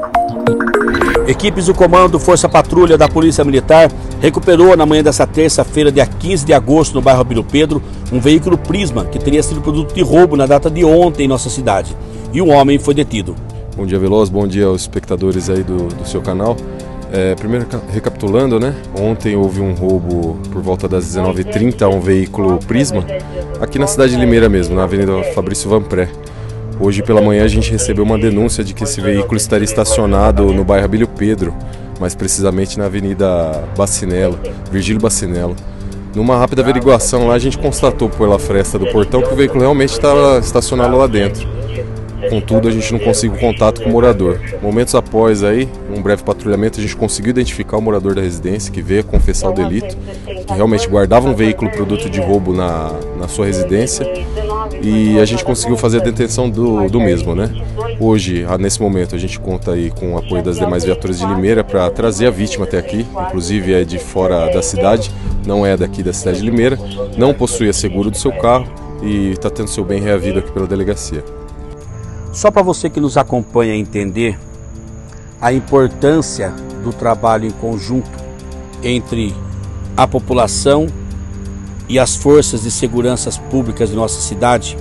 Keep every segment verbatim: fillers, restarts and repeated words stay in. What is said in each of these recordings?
Equipes do Comando Força Patrulha da Polícia Militar recuperou na manhã dessa terça-feira, dia quinze de agosto, no bairro Abílio Pedro, um veículo Prisma que teria sido produto de roubo na data de ontem em nossa cidade. E um homem foi detido. Bom dia, Veloz. Bom dia aos espectadores aí do, do seu canal. É, primeiro, recapitulando, né? Ontem houve um roubo por volta das dezenove e trinta a um veículo Prisma, aqui na cidade de Limeira mesmo, na Avenida Fabrício Vanpré. Hoje pela manhã a gente recebeu uma denúncia de que esse veículo estaria estacionado no bairro Abílio Pedro, mais precisamente na Avenida Bacinello, Virgílio Bacinello. Numa rápida averiguação lá a gente constatou pela fresta do portão que o veículo realmente estava estacionado lá dentro. Contudo, a gente não conseguiu contato com o morador. Momentos após aí, um breve patrulhamento, a gente conseguiu identificar o morador da residência que veio confessar o delito, que realmente guardava um veículo produto de roubo na, na sua residência, e a gente conseguiu fazer a detenção do, do mesmo, né? Hoje, nesse momento, a gente conta aí com o apoio das demais viaturas de Limeira para trazer a vítima até aqui, inclusive é de fora da cidade, não é daqui da cidade de Limeira, não possuía seguro do seu carro e está tendo seu bem reavido aqui pela delegacia. Só para você que nos acompanha entender a importância do trabalho em conjunto entre a população e as forças de segurança públicas de nossa cidade,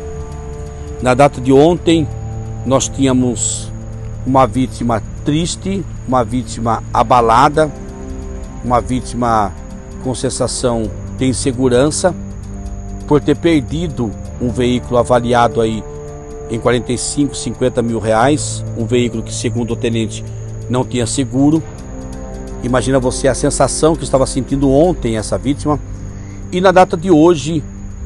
na data de ontem nós tínhamos uma vítima triste, uma vítima abalada, uma vítima com sensação de insegurança por ter perdido um veículo avaliado aí em quarenta e cinco, cinquenta mil reais, um veículo que, segundo o tenente, não tinha seguro. Imagina você a sensação que estava sentindo ontem essa vítima. E na data de hoje,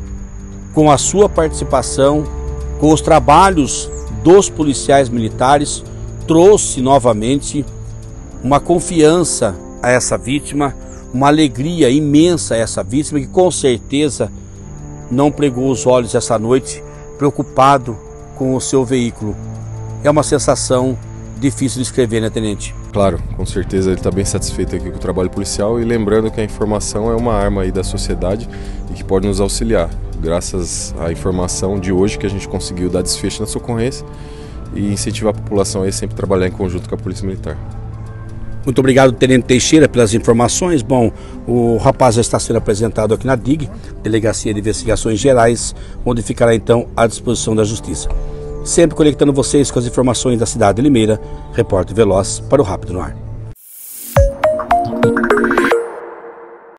com a sua participação, com os trabalhos dos policiais militares, trouxe novamente uma confiança a essa vítima, uma alegria imensa a essa vítima, que com certeza não pregou os olhos essa noite, preocupado com o seu veículo. É uma sensação difícil de escrever, né, tenente? Claro, com certeza ele está bem satisfeito aqui com o trabalho policial, e lembrando que a informação é uma arma aí da sociedade e que pode nos auxiliar. Graças à informação de hoje que a gente conseguiu dar desfecho na socorrência e incentivar a população a sempre trabalhar em conjunto com a Polícia Militar. Muito obrigado, tenente Teixeira, pelas informações. Bom, o rapaz já está sendo apresentado aqui na D I G, Delegacia de Investigações Gerais, onde ficará então à disposição da Justiça. Sempre conectando vocês com as informações da cidade de Limeira, repórter Veloz para o Rápido no Ar.